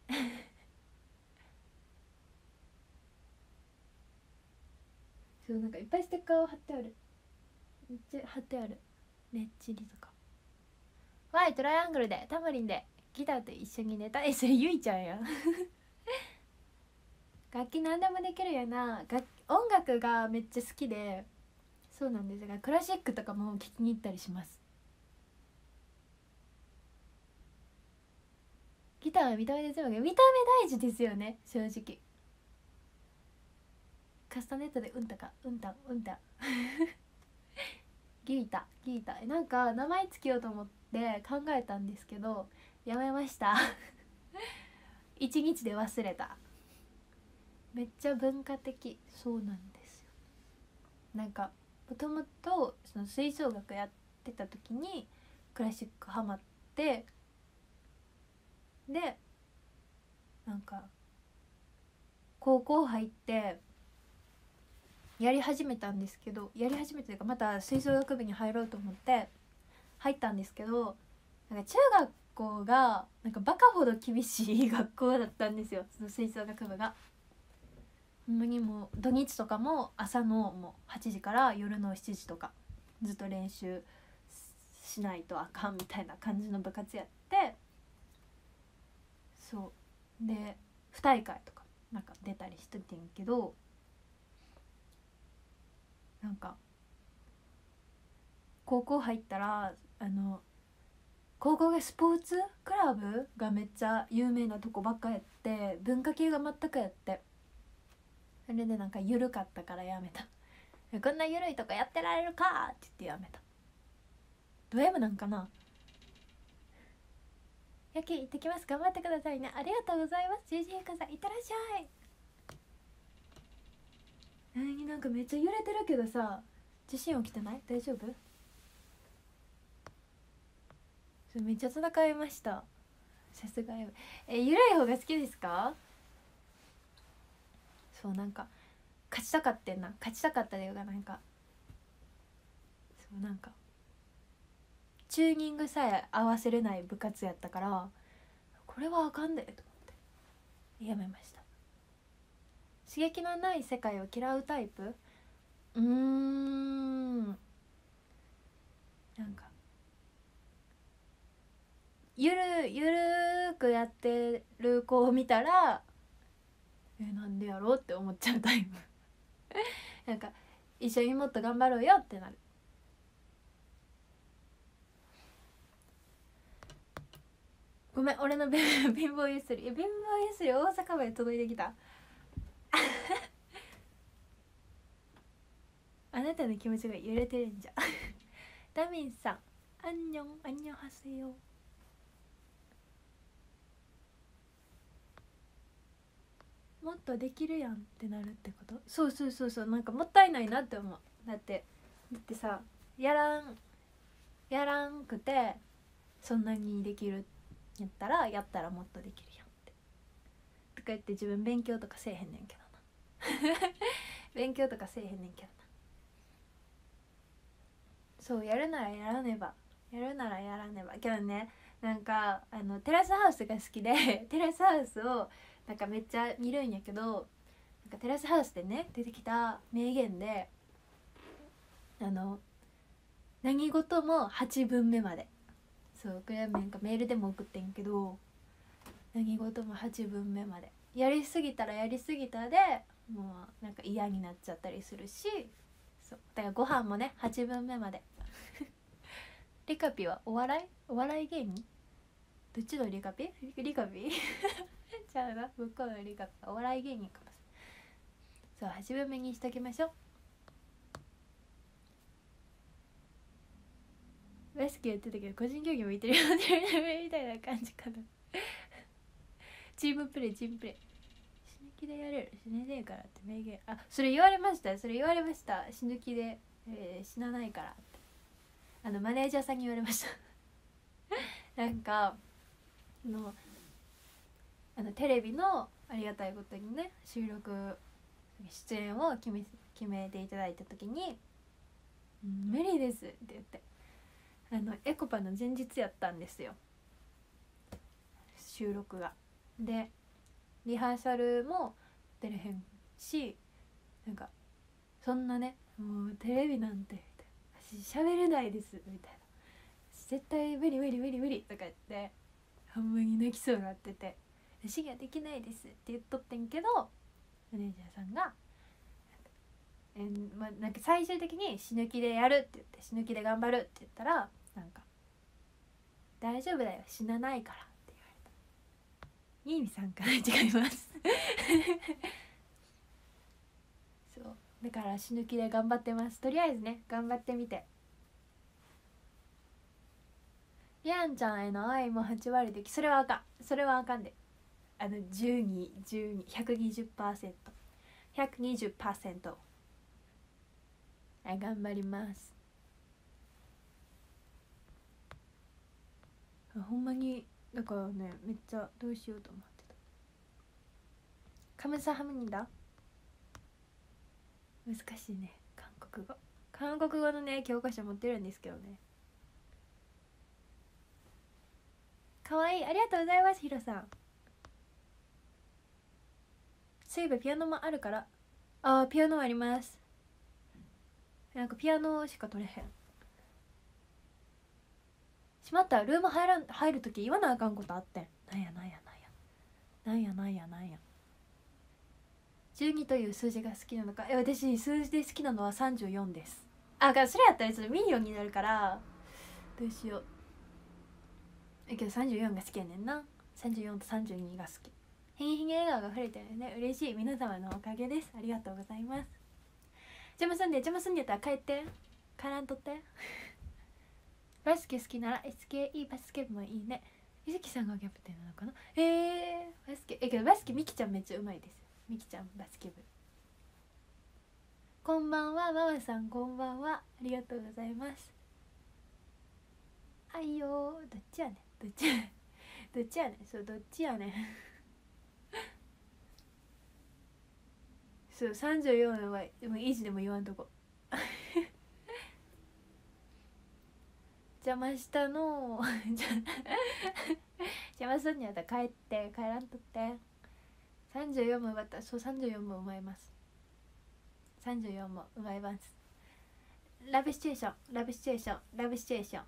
そうなんかいっぱいステッカーを貼ってある、めっちゃ貼ってある。レッチリとかワイトライアングルでタマリンでギターと一緒に寝た。それゆいちゃんや楽器何でもできるよな。音楽がめっちゃ好きで、そうなんですがクラシックとかも聴きに行ったりします。ギターは見た目で全部見た目大事ですよね、正直。カスタネットでうんたかうんたうんたギータギータなんか名前つけようと思って考えたんですけどやめました一日で忘れた。めっちゃ文化的。そうなんですよ。なんかもともとその吹奏楽やってた時にクラシックハマって、でなんか高校入ってやり始めたんですけど、やり始めてというかまた吹奏楽部に入ろうと思って入ったんですけど、なんか中学校がなんかバカほど厳しい学校だったんですよ、その吹奏楽部が。ほんまにもう土日とかも朝のもう8時から夜の7時とかずっと練習しないとあかんみたいな感じの部活やって、そうで不大会とかなんか出たりしててんけど、なんか高校入ったら高校がスポーツクラブがめっちゃ有名なとこばっかやって、文化系が全くやって、それでなんか緩かったからやめた。こんな緩いとこやってられるかって言ってやめた。ド M なんかな。やけ行ってきます、頑張ってくださいね。ありがとうございます。ジェジーカさんいってらっしゃい。なんかめっちゃ揺れてるけどさ、地震起きてない？大丈夫？めっちゃ戦いました。さすがゆるい方が好きですか？そうなんか勝ちたかってんな、勝ちたかったというかなんかそうなんかチューニングさえ合わせれない部活やったから、これはあかんでと思ってやめました。刺激のない世界を嫌うタイプ？なんかゆるくやってる子を見たらなんでやろうって思っちゃうタイプなんか一緒にもっと頑張ろうよってなる。ごめん俺の貧乏ゆすり、貧乏ゆすり大阪まで届いてきたあなたの気持ちが揺れてるんじゃダミンさんアンニョンアンニョンハセヨ。もっとできるやんってなるってこと？そうそうそうそう、なんかもったいないなって思う。だってさ、やらんくてそんなにできるやったらやったらもっとできるやんってとか言って自分勉強とかせえへんねんけどな勉強とかせえへんねんけどな。そうやるならやらねば、やるならやらねば。けどね、なんかテラスハウスが好きでテラスハウスをなんかめっちゃ見るんやけど、なんかテラスハウスでね出てきた名言で何事も8分目まで。そうこれはなんかメールでも送ってんけど、何事も8分目までやりすぎたらやりすぎたでもうなんか嫌になっちゃったりするし、そうだからご飯もね8分目までリカピはお笑い芸人？どっちのリカピちゃうな、向こうのリカピはお笑い芸人かもしれない。そう8分目にしときましょう。バスケやってたけど個人競技もいてるよみたいな感じかなチームプレー死ぬ気でやれる、死ねねえからって名言。あ、それ言われました、死ぬ気で、死なないからってマネージャーさんに言われましたなんかテレビのありがたいことにね収録出演を決めていただいた時に「無理です」って言って、エコパの前日やったんですよ収録が。でリハーサルも出れへんし、なんかそんなね、もうテレビなんて私喋れないですみたいな、絶対無理無理無理無理とか言って半分に泣きそうになってて、私ができないですって言っとってんけど、マネージャーさんがなんか最終的に死ぬ気でやるって言って、死ぬ気で頑張るって言ったら、なんか大丈夫だよ死なないからって言われた。いい意味さんかな、違いますそうだから死ぬ気で頑張ってます。とりあえずね頑張ってみて。りゃんちゃんへの愛も8割でき、それはあかん、それはあかんで、121220%、 120%、はい、頑張ります。ほんまにだからね、めっちゃどうしようと思ってた。カムサハムニダ、難しいね韓国語。韓国語のね教科書持ってるんですけどね。かわいい、ありがとうございます。ヒロさん、そういえばピアノもあるから。あー、ピアノあります。なんかピアノしか取れへん。しまった、ルーム入るとき言わなあかんことあってん。なんやなんやなんやなんやなんやなんや。12という数字が好きなのか。私数字で好きなのは34です。あ、それやったらちょっとミリオンになるからどうしよう。けど34が好きやねんな。34と32が好き。へんへん笑顔が触れてるね、嬉しい。皆様のおかげです。ありがとうございます。邪魔すんでやったら帰って、帰らんとってバスケ好きなら SKE バスケ部もいいね。ゆずきさんがキャプテンなのかな。バスケけどバスケみきちゃんめっちゃうまいです。みきちゃんバスケ部。こんばんはママさん、こんばんは、ありがとうございます。はいよ、どっちやねんどっちやねんどっちやねん、そうどっちやねんそう34のはでもいい字でも言わんとこ邪魔したの邪魔すんにやったら帰らんとって。34も奪った。そう、34も奪います。34も奪います。ラブシチュエーション、ラブシチュエーション、ラブシチュエーション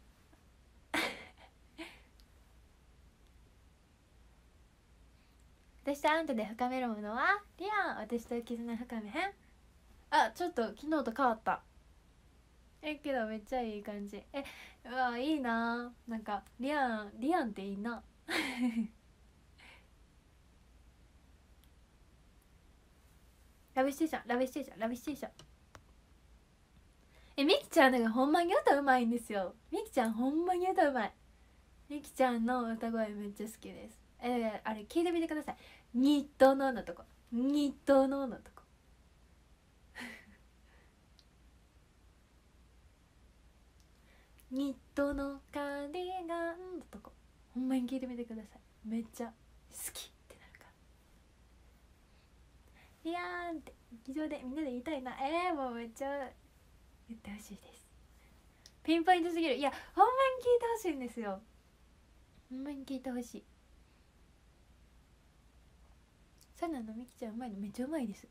私とあんたで深めるものはリアン。私と絆深めへん。あ、ちょっと昨日と変わった。けどめっちゃいい感じ。うわいいな。なんかリアンっていいなラブシチュエーション、ラブシチュエーション、ラブシチュエーション。みきちゃんなんかほんまに歌うまいんですよ。みきちゃんほんまに歌うまい。みきちゃんの歌声めっちゃ好きです。あれ聞いてみてください。ニットのとこ、ニットのとこニットのカーディガンのとこ、ほんまに聞いてみてください。めっちゃ好きってなるから。リアーンって劇場でみんなで言いたいな。もうめっちゃ言ってほしいです。ピンポイントすぎる。いやほんまに聞いてほしいんですよ。ほんまに聞いてほしい。サナのみきちゃんうまいの、めっちゃうまいです。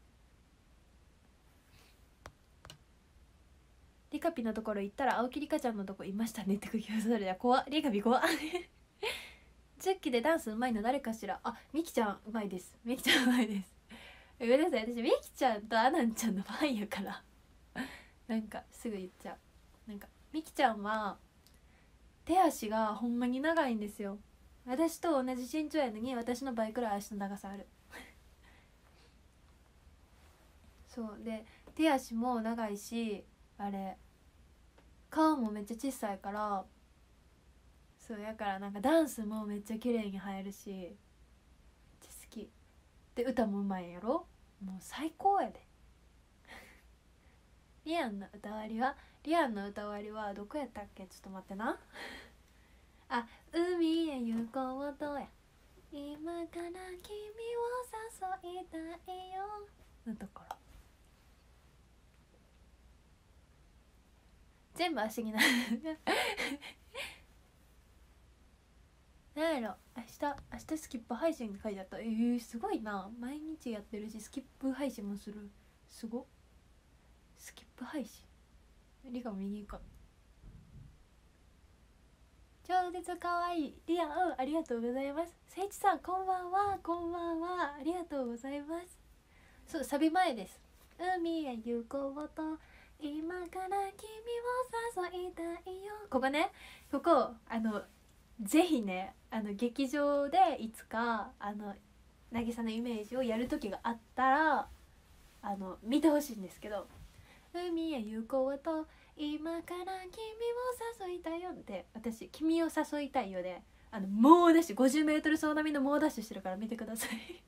リカピのところ行ったら青木リカちゃんのとこいましたねって空気をされた。怖っ、リカピ怖っ10期でダンスうまいの誰かしら。あ、みきちゃんうまいです。みきちゃんうまいです。ごめんなさい、私みきちゃんとアナンちゃんのファンやからなんかすぐ言っちゃう。なんかみきちゃんは手足がほんまに長いんですよ。私と同じ身長やのに私の倍くらい足の長さあるそうで手足も長いし、あれ顔もめっちゃ小さいから、そうやからなんかダンスもめっちゃ綺麗に入るし、めっちゃ好きで、歌もうまいんやろ。もう最高やでリアンの歌割りはどこやったっけ。ちょっと待ってなあ、海へ行こうとや、今から君を誘いたいよのところ。全部足になるなんやろ、明日スキップ配信って書いてあった。すごいな。毎日やってるしスキップ配信もする。すごっ。スキップ配信。リカも右か。超絶かわいいリアン、ありがとうございます。せいちさんこんばんは、こんばんは、ありがとうございます。そう、サビ前です。海へ行こうと今から君を誘いたいよ。ここね、ここぜひね、劇場でいつか渚のイメージをやる時があったら見てほしいんですけど、海へ行こうと今から君を誘いたいよって、私君を誘いたいよで猛ダッシュ、50メートル走並みの猛ダッシュしてるから見てください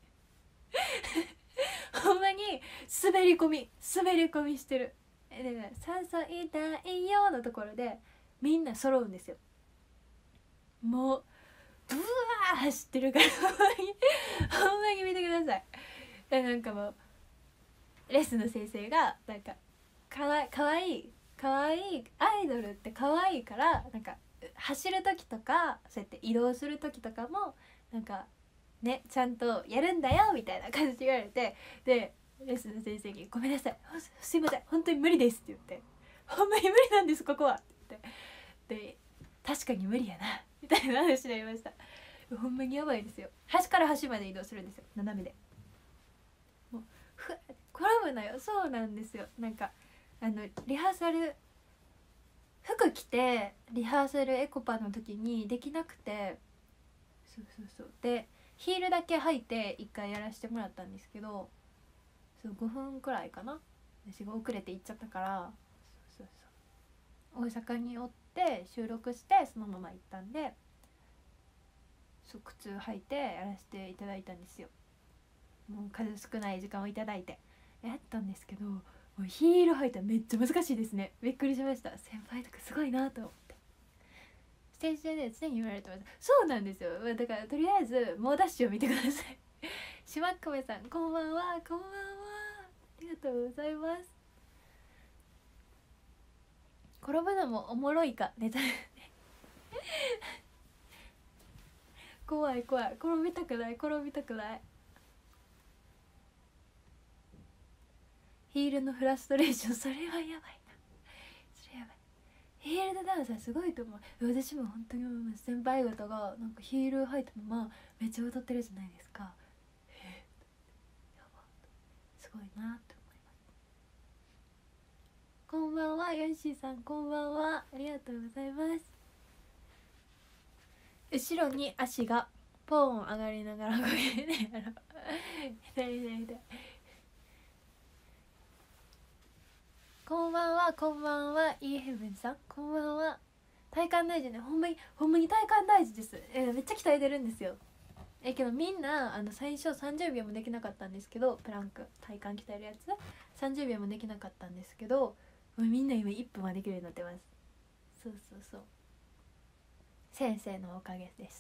ほんまに滑り込みしてる。でね、誘いたいよのところでみんな揃うんですよ。もうブワー走ってるからほんまに見てください。なんかもうレッスンの先生がなんかかわいいアイドルってかわいいから、なんか走る時とかそうやって移動する時とかもなんかねちゃんとやるんだよみたいな感じで言われて、でレッスンの先生に「ごめんなさい、すいません本当に無理です」って言って「ほんまに無理なんですここは」って言って、で確かに無理やなみたいな話になりました。ほんまにやばいですよ。端から端まで移動するんですよ、斜めで。もう転ぶなよ。そうなんですよ。なんかリハーサル服着てリハーサルエコパの時にできなくて、そうでヒールだけ履いて1回やらせてもらったんですけど、そう5分くらいかな、私が遅れて行っちゃったから、大阪におって収録してそのまま行ったんで、そう靴履いてやらせていただいたんですよ。もう数少ない時間をいただいてやったんですけど、もうヒール履いたらめっちゃ難しいですね。びっくりしました。先輩とかすごいなと思って。ステージで常に言われてます。そうなんですよ。だからとりあえず猛ダッシュを見てくださいしまっこめさんこんばんは、こんばんは、ありがとうございます。転ぶのもおもろいかネタ怖い転びたくないヒールのフラストレーション、それはやばいな。ヒールでダンスはすごいと思う。私も本当に思います。先輩方がなんかヒール履いたままめっちゃ歌ってるじゃないですか。やば、すごいなって思います。こんばんは、ヨッシーさんこんばんは、ありがとうございます。後ろに足がポーン上がりながらこれね左こんばんは、こんばんは、イーヘブンさんこんばんは。体幹大事ね、ほんまに体幹大事です。めっちゃ鍛えてるんですよ。けどみんな最初30秒もできなかったんですけど、プランク体幹鍛えるやつ30秒もできなかったんですけど、みんな今1分はできるようになってます。そう先生のおかげです。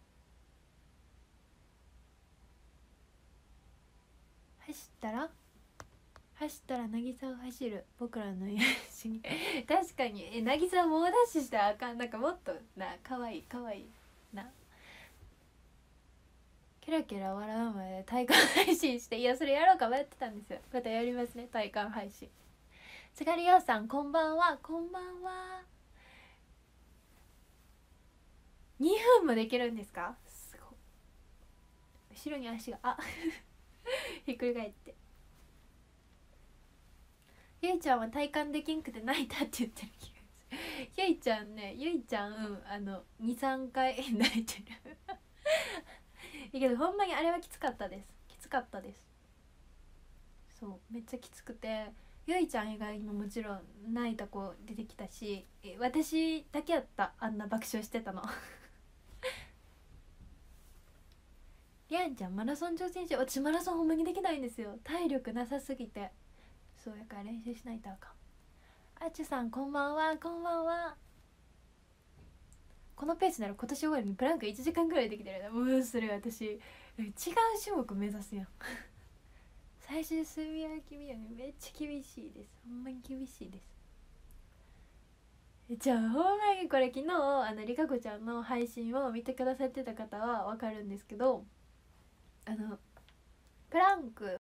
走ったら渚を走る僕らの癒しに確かに渚を猛ダッシュしたらあかん。なんかもっとな、かわいいな。ケラケラ笑うまで体感配信して、いやそれやろうか迷ってたんですよ。またやりますね、体感配信。津軽ようさんこんばんは、こんばんは。2分もできるんですか、すごい。後ろに足がひっくり返って、ゆいちゃんは体感できんくて泣いたって言ってる気がするゆいちゃん23回泣いてるいいけどほんまにあれはきつかったです。そう、めっちゃきつくて、ゆいちゃん以外にももちろん泣いた子出てきたし、私だけやった、あんな爆笑してたのりゃんちゃんマラソン挑戦者、私マラソンほんまにできないんですよ、体力なさすぎて。そうやから練習しないとあかん。あちゅさんこんばんは、こんばんは。このペースなら今年終わりにプランク1時間ぐらいできてる。もうそれ私違う種目目指すやん最終水泳君はめっちゃ厳しいです。ほんまに厳しいです。 じゃあほんまにこれ昨日りかこちゃんの配信を見てくださってた方は分かるんですけど、プランク